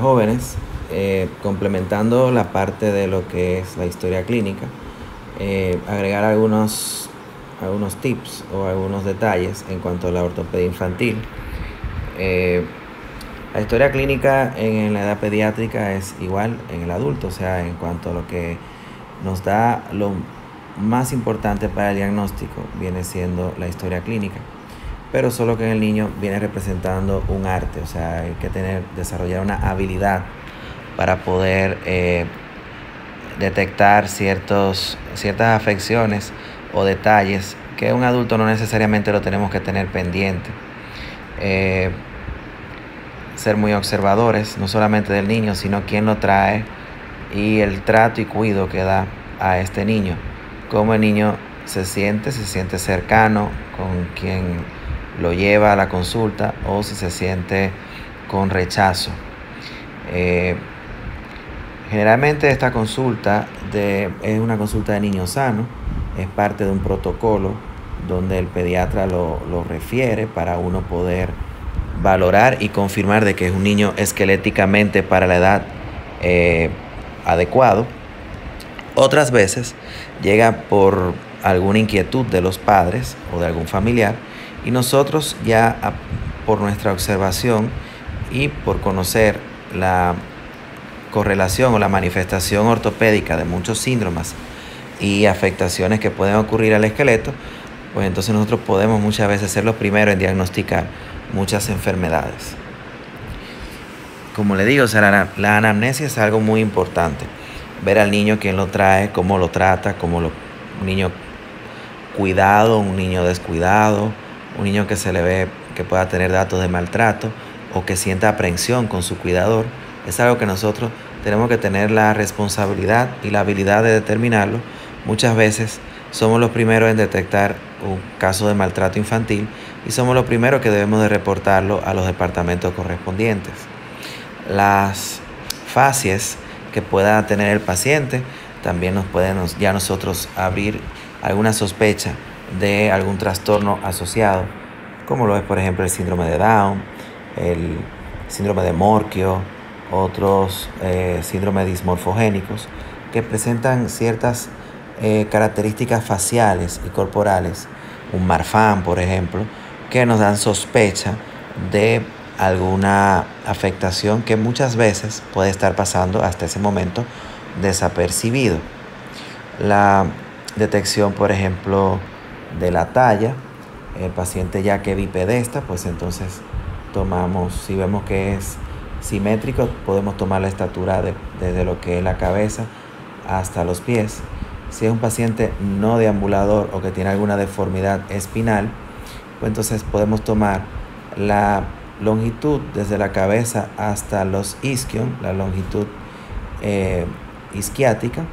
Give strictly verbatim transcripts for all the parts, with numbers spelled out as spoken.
jóvenes, eh, complementando la parte de lo que es la historia clínica, eh, agregar algunos, algunos tips o algunos detalles en cuanto a la ortopedia infantil. Eh, la historia clínica en la edad pediátrica es igual en el adulto, o sea, en cuanto a lo que nos da lo más importante para el diagnóstico viene siendo la historia clínica, pero solo que en el niño viene representando un arte, o sea, hay que tener, desarrollar una habilidad para poder eh, detectar ciertos, ciertas afecciones o detalles que un adulto no necesariamente lo tenemos que tener pendiente. Eh, ser muy observadores, no solamente del niño, sino quién lo trae y el trato y cuidado que da a este niño. Cómo el niño se siente, se siente cercano con quien lo lleva a la consulta o si se siente con rechazo. Eh, generalmente esta consulta de, es una consulta de niño sano, es parte de un protocolo donde el pediatra lo, lo refiere para uno poder valorar y confirmar de que es un niño esqueléticamente para la edad eh, adecuado. Otras veces llega por alguna inquietud de los padres o de algún familiar y nosotros ya a, por nuestra observación y por conocer la correlación o la manifestación ortopédica de muchos síndromes y afectaciones que pueden ocurrir al esqueleto, pues entonces nosotros podemos muchas veces ser los primeros en diagnosticar muchas enfermedades. Como le digo, o sea, la, la anamnesia es algo muy importante. Ver al niño, quién lo trae, cómo lo trata, cómo lo, un niño cuidado, un niño descuidado, un niño que se le ve que pueda tener datos de maltrato o que sienta aprensión con su cuidador. Es algo que nosotros tenemos que tener la responsabilidad y la habilidad de determinarlo. Muchas veces somos los primeros en detectar un caso de maltrato infantil y somos los primeros que debemos de reportarlo a los departamentos correspondientes. Las fases que pueda tener el paciente también nos pueden ya nosotros abrir alguna sospecha de algún trastorno asociado, como lo es por ejemplo el síndrome de Down, el síndrome de Morquio, otros eh, síndromes dismorfogénicos que presentan ciertas eh, características faciales y corporales, un Marfan por ejemplo, que nos dan sospecha de alguna afectación que muchas veces puede estar pasando hasta ese momento desapercibido. La detección, por ejemplo, de la talla, el paciente ya que bipedesta, pues entonces tomamos, si vemos que es simétrico, podemos tomar la estatura de, desde lo que es la cabeza hasta los pies. Si es un paciente no deambulador o que tiene alguna deformidad espinal, pues entonces podemos tomar la longitud desde la cabeza hasta los isquion, la longitud eh, isquiática,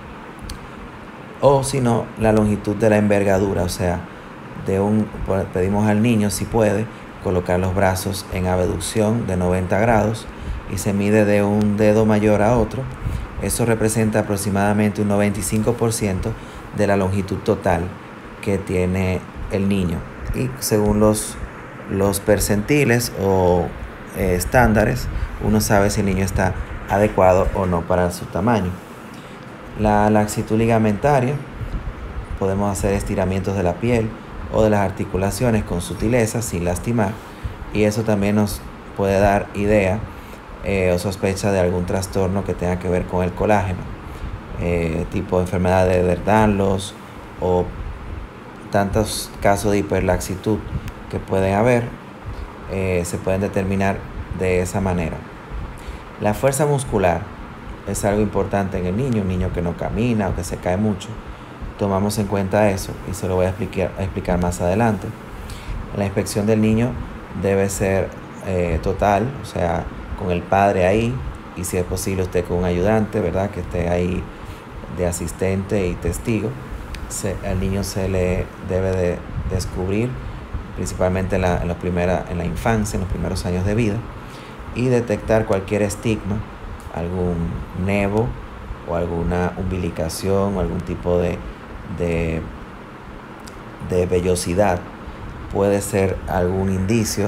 o si no, la longitud de la envergadura, o sea, de un, pedimos al niño si puede colocar los brazos en abducción de noventa grados y se mide de un dedo mayor a otro. Eso representa aproximadamente un noventa y cinco por ciento de la longitud total que tiene el niño. Y según los, los percentiles o eh, estándares, uno sabe si el niño está adecuado o no para su tamaño. La laxitud ligamentaria, podemos hacer estiramientos de la piel o de las articulaciones con sutileza sin lastimar, y eso también nos puede dar idea eh, o sospecha de algún trastorno que tenga que ver con el colágeno, eh, tipo enfermedad de Ehlers-Danlos o tantos casos de hiperlaxitud que pueden haber, eh, se pueden determinar de esa manera. La fuerza muscular es algo importante en el niño, un niño que no camina o que se cae mucho. Tomamos en cuenta eso y se lo voy a explicar, a explicar más adelante. La inspección del niño debe ser eh, total, o sea, con el padre ahí y si es posible usted con un ayudante, ¿verdad? Que esté ahí de asistente y testigo. Se, al niño se le debe de descubrir principalmente en la, en, la primera, en la infancia, en los primeros años de vida, y detectar cualquier estigma, algún nevo o alguna umbilicación o algún tipo de, de, de vellosidad. Puede ser algún indicio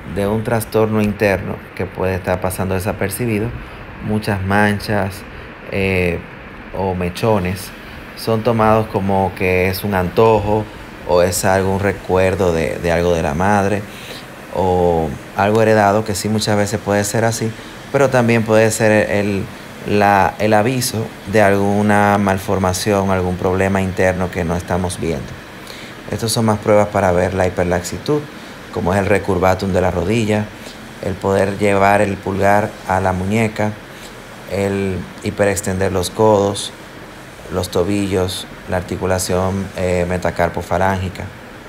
de un trastorno interno que puede estar pasando desapercibido, muchas manchas eh, o mechones son tomados como que es un antojo o es algún recuerdo de, de algo de la madre o algo heredado, que sí muchas veces puede ser así, pero también puede ser el, la, el aviso de alguna malformación, algún problema interno que no estamos viendo. Estas son más pruebas para ver la hiperlaxitud, como es el recurvatum de la rodilla, el poder llevar el pulgar a la muñeca, el hiperextender los codos, los tobillos, la articulación eh, metacarpofalángica.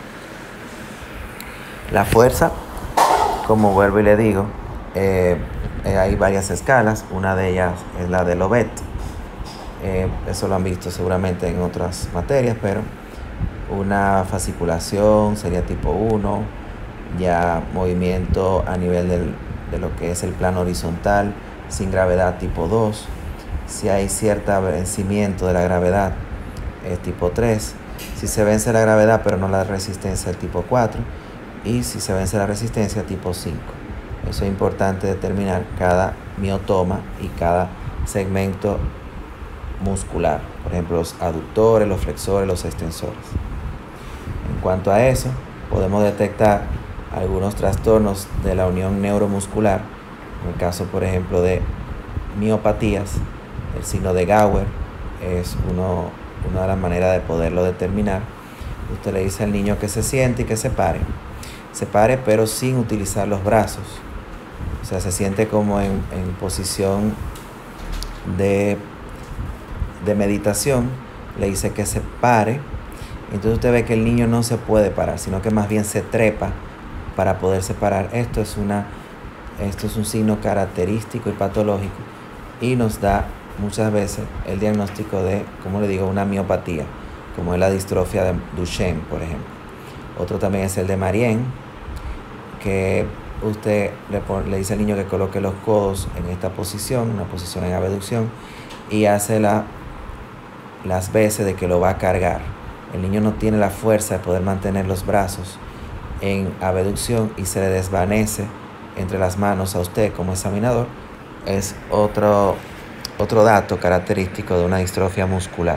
La fuerza, como vuelvo y le digo, eh, eh, hay varias escalas. Una de ellas es la de Lovett. Eh, eso lo han visto seguramente en otras materias, pero una fasciculación sería tipo uno, ya movimiento a nivel del, de lo que es el plano horizontal, sin gravedad tipo dos. Si hay cierto vencimiento de la gravedad, es tipo tres. Si se vence la gravedad pero no la resistencia, es tipo cuatro. Y si se vence la resistencia, tipo cinco. Eso es importante determinar cada miotoma y cada segmento muscular. Por ejemplo, los aductores, los flexores, los extensores. En cuanto a eso, podemos detectar algunos trastornos de la unión neuromuscular. En el caso, por ejemplo, de miopatías, el signo de Gauer es uno, una de las maneras de poderlo determinar. Usted le dice al niño que se siente y que se pare. Se pare, pero sin utilizar los brazos. O sea, se siente como en, en posición de, de meditación. Le dice que se pare. Entonces usted ve que el niño no se puede parar, sino que más bien se trepa para poderse parar. Esto es, una, esto es un signo característico y patológico y nos da muchas veces el diagnóstico de, como le digo, una miopatía, como es la distrofia de Duchenne, por ejemplo. Otro también es el de Marien, que usted le, pone, le dice al niño que coloque los codos en esta posición, una posición en abducción, y hace la, las veces de que lo va a cargar. El niño no tiene la fuerza de poder mantener los brazos en abducción y se le desvanece entre las manos a usted como examinador. Es otro, otro dato característico de una distrofia muscular.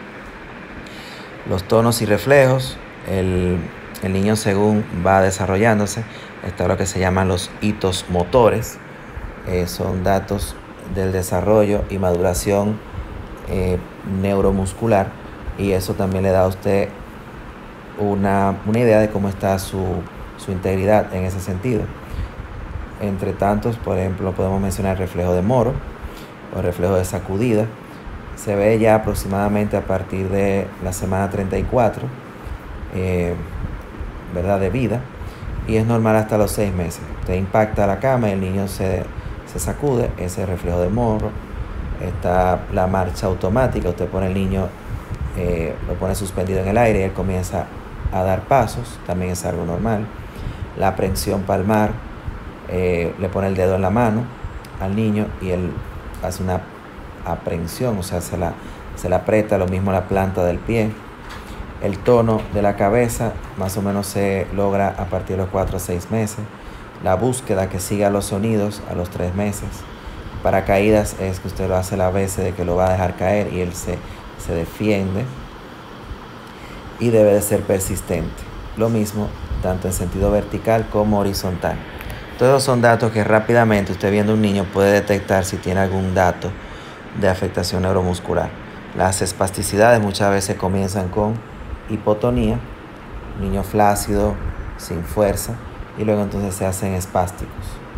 Los tonos y reflejos, el, el niño según va desarrollándose, está lo que se llaman los hitos motores. Eh, son datos del desarrollo y maduración eh, neuromuscular, y eso también le da a usted una, una idea de cómo está su, su integridad en ese sentido. Entre tantos, por ejemplo, podemos mencionar el reflejo de Moro o el reflejo de sacudida. Se ve ya aproximadamente a partir de la semana treinta y cuatro, eh, ¿verdad?, de vida, y es normal hasta los seis meses. Usted impacta la cama y el niño se, se sacude, ese reflejo de Moro. Está la marcha automática, usted pone el niño, eh, lo pone suspendido en el aire y él comienza a dar pasos, también es algo normal. La aprensión palmar, eh, le pone el dedo en la mano al niño y él hace una aprensión, o sea, se la, se la aprieta, lo mismo la planta del pie. El tono de la cabeza más o menos se logra a partir de los cuatro a seis meses. La búsqueda que siga los sonidos a los tres meses. Paracaídas es que usted lo hace la vez de que lo va a dejar caer y él se, se defiende. Y debe de ser persistente. Lo mismo tanto en sentido vertical como horizontal. Todos son datos que rápidamente usted viendo un niño puede detectar si tiene algún dato de afectación neuromuscular. Las espasticidades muchas veces comienzan con hipotonía, niño flácido, sin fuerza, y luego entonces se hacen espásticos.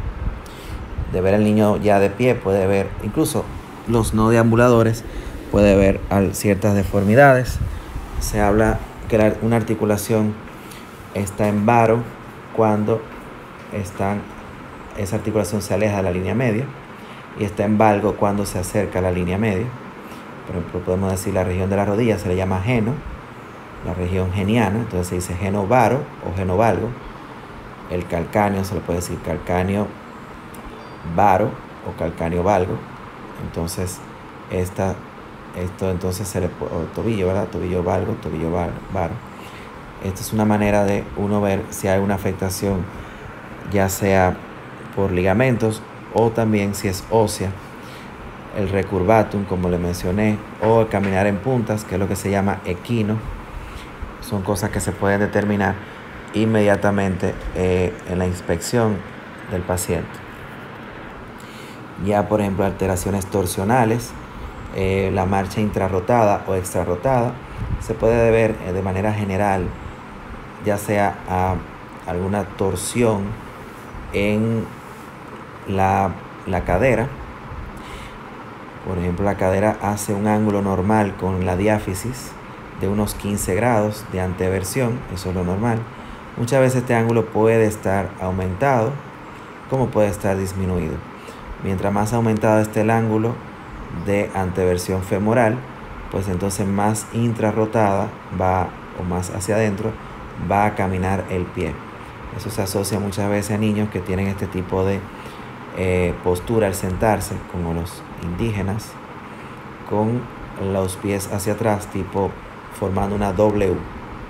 De ver al niño ya de pie puede ver, incluso los no deambuladores, puede ver ciertas deformidades. Se habla que la, una articulación está en varo cuando están, esa articulación se aleja de la línea media, y está en valgo cuando se acerca a la línea media. Por ejemplo, podemos decir la región de la rodilla se le llama geno, la región geniana, entonces se dice genovaro o genovalgo. El calcáneo se le puede decir calcáneo varo o calcáneo valgo. Entonces, esta, esto entonces se le o tobillo, ¿verdad? Tobillo valgo, tobillo varo. Esta es una manera de uno ver si hay una afectación ya sea por ligamentos o también si es ósea, el recurvatum, como le mencioné, o el caminar en puntas, que es lo que se llama equino. Son cosas que se pueden determinar inmediatamente eh, en la inspección del paciente. Ya, por ejemplo, alteraciones torsionales, eh, la marcha intrarrotada o extrarrotada, se puede deber eh, de manera general, ya sea a alguna torsión en la, la cadera. Por ejemplo, la cadera hace un ángulo normal con la diáfisis de unos quince grados de anteversión, eso es lo normal. Muchas veces este ángulo puede estar aumentado como puede estar disminuido. Mientras más aumentado esté el ángulo de anteversión femoral, pues entonces más intrarrotada va, o más hacia adentro, va a caminar el pie. Eso se asocia muchas veces a niños que tienen este tipo de eh, postura al sentarse, como los indígenas, con los pies hacia atrás, tipo formando una doble U.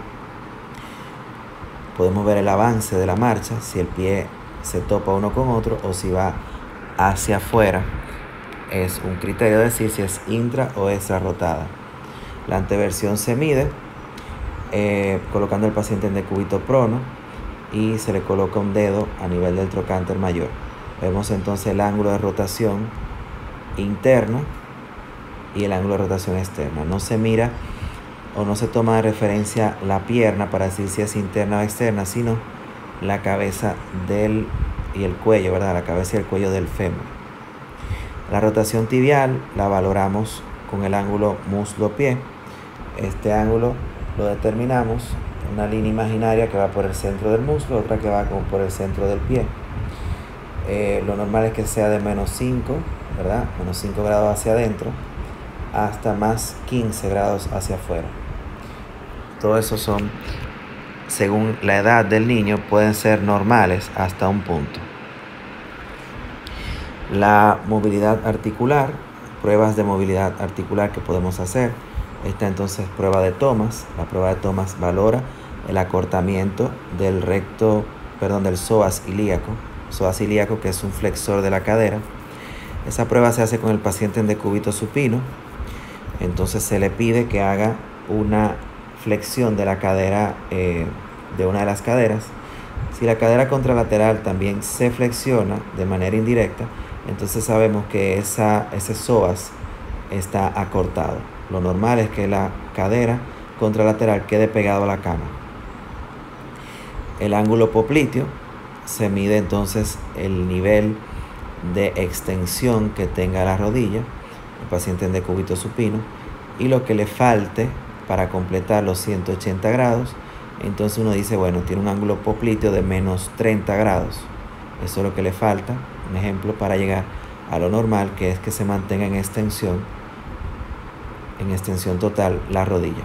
Podemos ver el avance de la marcha, si el pie se topa uno con otro o si va hacia afuera. Es un criterio de decir si es intra o extra rotada. La anteversión se mide eh, colocando al paciente en decúbito prono y se le coloca un dedo a nivel del trocánter mayor. Vemos entonces el ángulo de rotación interno y el ángulo de rotación externa. No se mira o no se toma de referencia la pierna para decir si es interna o externa, sino la cabeza del y el cuello, ¿verdad? La cabeza y el cuello del fémur. La rotación tibial la valoramos con el ángulo muslo-pie. Este ángulo lo determinamos en una línea imaginaria que va por el centro del muslo, otra que va como por el centro del pie. Eh, lo normal es que sea de menos cinco, ¿verdad? Menos cinco grados hacia adentro hasta más quince grados hacia afuera. Todo eso son, según la edad del niño, pueden ser normales hasta un punto. La movilidad articular, pruebas de movilidad articular que podemos hacer. Esta entonces prueba de Thomas. La prueba de Thomas valora el acortamiento del recto, perdón, del psoas ilíaco. Psoas ilíaco, que es un flexor de la cadera. Esa prueba se hace con el paciente en decúbito supino. Entonces se le pide que haga una flexión de la cadera, eh, de una de las caderas. Si la cadera contralateral también se flexiona de manera indirecta, entonces sabemos que esa, ese psoas está acortado. Lo normal es que la cadera contralateral quede pegado a la cama. El ángulo popliteo se mide entonces el nivel de extensión que tenga la rodilla, el paciente en decúbito supino, y lo que le falte para completar los ciento ochenta grados. Entonces uno dice, bueno, tiene un ángulo popliteo de menos treinta grados. Eso es lo que le falta, un ejemplo, para llegar a lo normal, que es que se mantenga en extensión, en extensión total la rodilla.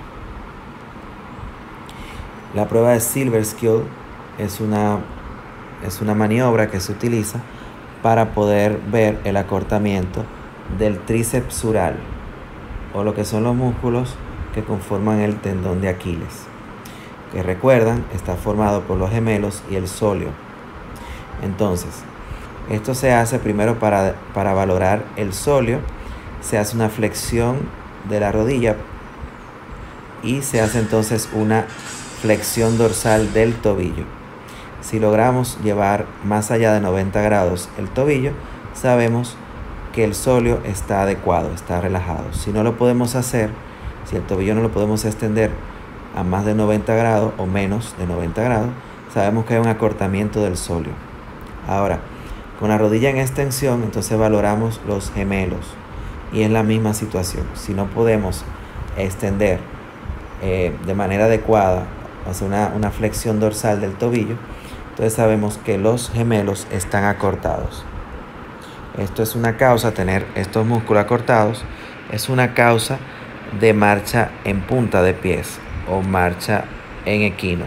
La prueba de Silverskill es una, es una maniobra que se utiliza para poder ver el acortamiento del tríceps sural, o lo que son los músculos que conforman el tendón de Aquiles, que recuerdan está formado por los gemelos y el sóleo. Entonces, esto se hace primero para, para valorar el sóleo. Se hace una flexión de la rodilla y se hace entonces una flexión dorsal del tobillo. Si logramos llevar más allá de noventa grados el tobillo, sabemos que el sóleo está adecuado, está relajado. Si no lo podemos hacer, si el tobillo no lo podemos extender a más de noventa grados o menos de noventa grados, sabemos que hay un acortamiento del sóleo. Ahora, con la rodilla en extensión, entonces valoramos los gemelos y es la misma situación. Si no podemos extender eh, de manera adecuada, hacer una, una flexión dorsal del tobillo, entonces sabemos que los gemelos están acortados. Esto es una causa, tener estos músculos acortados, es una causa de marcha en punta de pies o marcha en equino.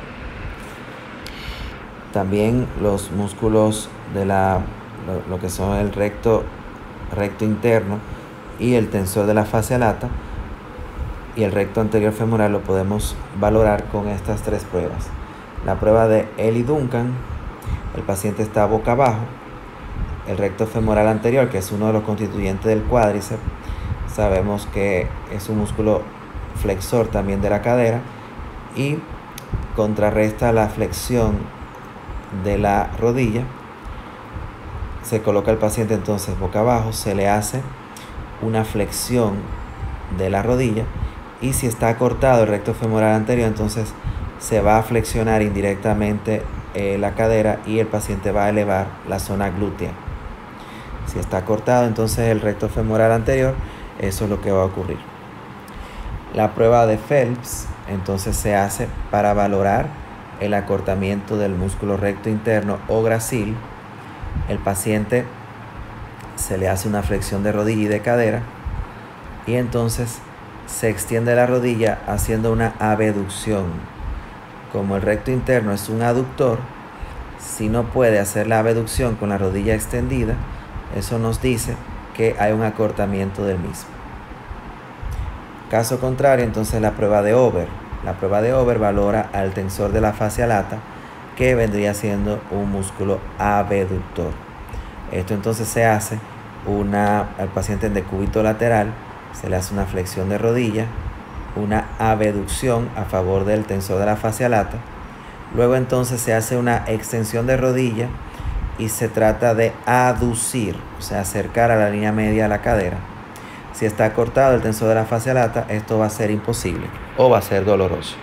También los músculos de la, lo, lo que son el recto, recto interno y el tensor de la fascia lata y el recto anterior femoral lo podemos valorar con estas tres pruebas. La prueba de Elie Duncan el paciente está boca abajo, el recto femoral anterior, que es uno de los constituyentes del cuádriceps, sabemos que es un músculo flexor también de la cadera y contrarresta la flexión de la rodilla. Se coloca el paciente entonces boca abajo, se le hace una flexión de la rodilla y si está cortado el recto femoral anterior, entonces se va a flexionar indirectamente eh, la cadera y el paciente va a elevar la zona glútea. Si está cortado entonces el recto femoral anterior, eso es lo que va a ocurrir. La prueba de Phelps entonces se hace para valorar el acortamiento del músculo recto interno o gracil. El paciente se le hace una flexión de rodilla y de cadera y entonces se extiende la rodilla haciendo una abducción. Como el recto interno es un aductor, si no puede hacer la abducción con la rodilla extendida, eso nos dice que hay un acortamiento del mismo. Caso contrario, entonces la prueba de Over. La prueba de Over valora al tensor de la fascia lata, que vendría siendo un músculo abductor. Esto entonces se hace una, al paciente en decúbito lateral, se le hace una flexión de rodilla, una abducción a favor del tensor de la fascia lata. Luego entonces se hace una extensión de rodilla y se trata de aducir, o sea, acercar a la línea media a la cadera. Si está cortado el tensor de la fascia lata, esto va a ser imposible o va a ser doloroso.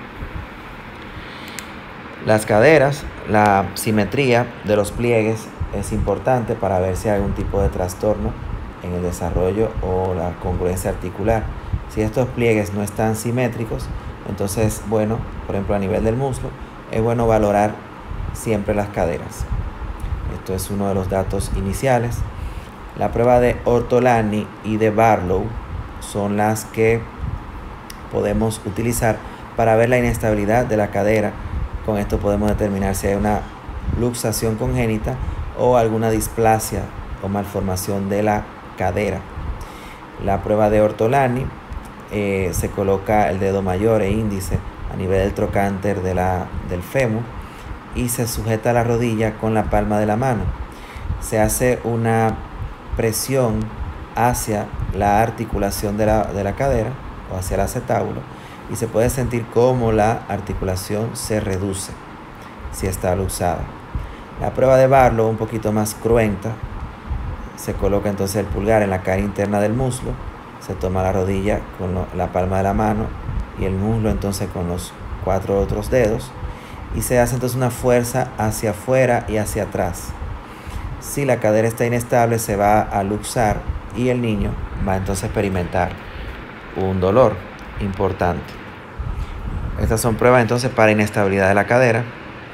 Las caderas, la simetría de los pliegues es importante para ver si hay algún tipo de trastorno en el desarrollo o la congruencia articular. Si estos pliegues no están simétricos, entonces, bueno, por ejemplo a nivel del muslo, es bueno valorar siempre las caderas. Esto es uno de los datos iniciales. La prueba de Ortolani y de Barlow son las que podemos utilizar para ver la inestabilidad de la cadera. Con esto podemos determinar si hay una luxación congénita o alguna displasia o malformación de la cadera. La prueba de Ortolani eh, se coloca el dedo mayor e índice a nivel del trocánter de la, del fémur y se sujeta la rodilla con la palma de la mano. Se hace una presión hacia la articulación de la, de la cadera o hacia el acetábulo y se puede sentir cómo la articulación se reduce si está luxada. La prueba de Barlow, un poquito más cruenta, se coloca entonces el pulgar en la cara interna del muslo, se toma la rodilla con lo, la palma de la mano y el muslo entonces con los cuatro otros dedos y se hace entonces una fuerza hacia afuera y hacia atrás. Si la cadera está inestable, se va a luxar y el niño va entonces a experimentar un dolor importante. Estas son pruebas entonces para inestabilidad de la cadera.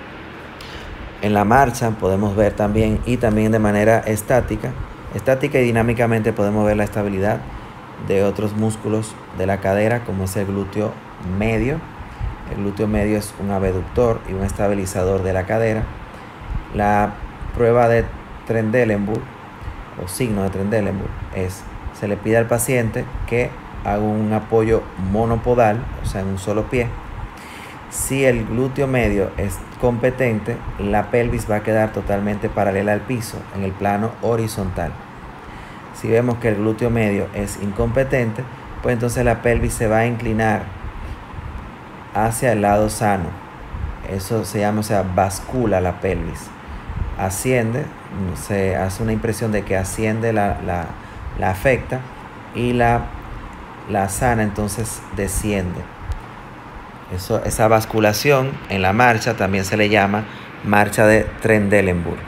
En la marcha podemos ver también y también de manera estática, estática y dinámicamente podemos ver la estabilidad de otros músculos de la cadera como es el glúteo medio. El glúteo medio es un abductor y un estabilizador de la cadera. La prueba de Trendelenburg o signo de Trendelenburg es, se le pide al paciente que haga un apoyo monopodal, o sea en un solo pie. Si el glúteo medio es competente, la pelvis va a quedar totalmente paralela al piso en el plano horizontal. Si vemos que el glúteo medio es incompetente, pues entonces la pelvis se va a inclinar hacia el lado sano. Eso se llama, o sea, bascula la pelvis. Asciende, se hace una impresión de que asciende la, la, la afecta y la, la sana entonces desciende. Eso, esa basculación en la marcha también se le llama marcha de Trendelenburg.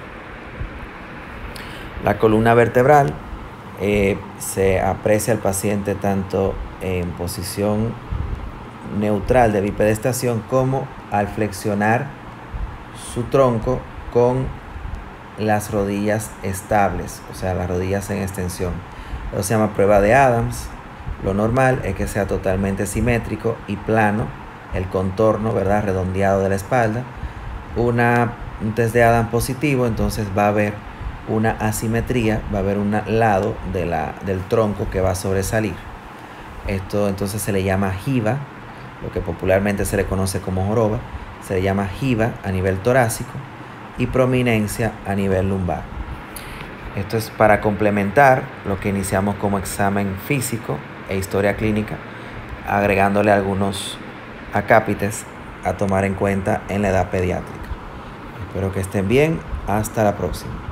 La columna vertebral eh, se aprecia al paciente tanto en posición neutral de bipedestación como al flexionar su tronco con las rodillas estables, o sea, las rodillas en extensión. Eso se llama prueba de Adams. Lo normal es que sea totalmente simétrico y plano el contorno, ¿verdad?, redondeado de la espalda. Una, un test de Adams positivo, entonces va a haber una asimetría, va a haber un lado de la, del tronco que va a sobresalir. Esto entonces se le llama jiba, lo que popularmente se le conoce como joroba, se le llama jiba a nivel torácico y prominencia a nivel lumbar. Esto es para complementar lo que iniciamos como examen físico e historia clínica, agregándole algunos acápites a tomar en cuenta en la edad pediátrica. Espero que estén bien. Hasta la próxima.